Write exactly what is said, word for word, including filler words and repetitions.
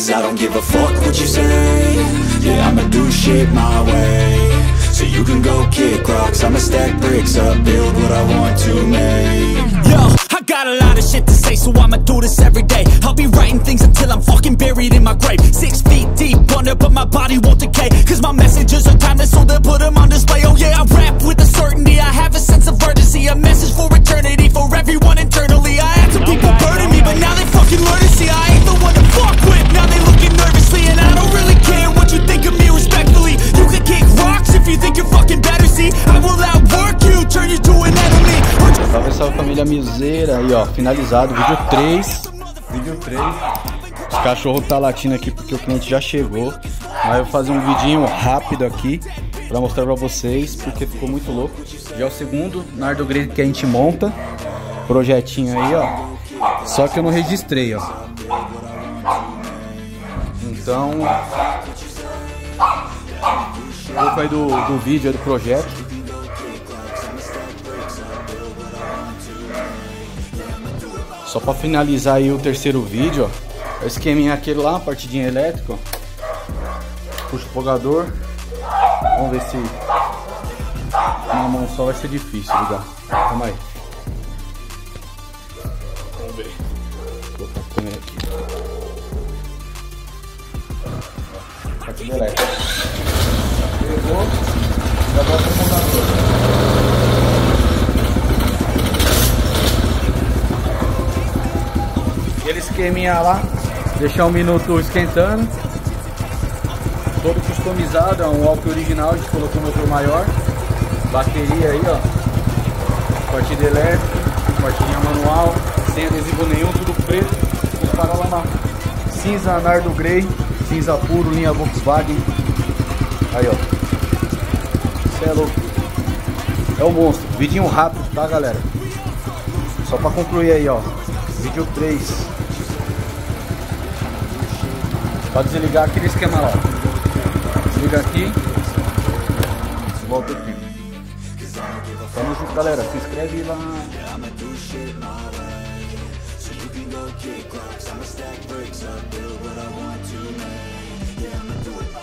cause I don't give a fuck what you say. Yeah, I'ma do shit my way. So you can go kick rocks, I'ma stack bricks up, build what I want to make. Yo, I got a lot of shit to say, so I'ma do this every day. I'll be writing things until I'm fucking buried in my grave. Six feet deep under, but my body won't decay, cause my messages are timeless, so they'll put them on display. Oh yeah, I rap with a certainty, I have a sense of urgency, a message for eternity, for everyone internally. I had some people burning me, but now they fucking learn to see I ain't the one to fuck with. Now they looking nervously, and I don't really care what you think of me, respectfully. You can kick rocks if you think you're fucking better, see I will outwork you, turn you to an enemy. Salve, salve família Miseira. Aí ó, finalizado, vídeo três. Vídeo três. Os cachorros tá latindo aqui porque o cliente já chegou. Aí eu vou fazer um vidinho rápido aqui pra mostrar pra vocês, porque ficou muito louco. Já é o segundo Nardo Grey que a gente monta. Projetinho aí, ó. Só que eu não registrei, ó. Então um pouco aí do, do vídeo aí do projeto. Só pra finalizar aí o terceiro vídeo, ó. O esqueminha aquele lá, partidinha elétrica, ó. Puxa o fogador. Vamos ver se uma mão só vai ser difícil ligar. Calma aí. Vamos ver. Vou colocar a câmera aqui. Partida elétrica. Pegou. Já bota o fogador. Aquele esqueminha lá, deixar um minuto esquentando. Todo customizado, é um Walk original, a gente colocou um motor maior. Bateria aí, ó. Partida elétrica, partidinha manual, sem adesivo nenhum, tudo preto. Os farolas lá. Cinza Nardo Grey, cinza puro, linha Volkswagen. Aí, ó. Cê é louco. É o monstro. Vidinho rápido, tá, galera? Só pra concluir aí, ó. Vídeo três. Pode desligar aquele esquema lá. Desliga aqui. Volta aqui. Tamo junto, galera. Se inscreve lá. So you can go kick rocks, I'ma stack bricks up, build what I want to make. Yeah, I'ma do it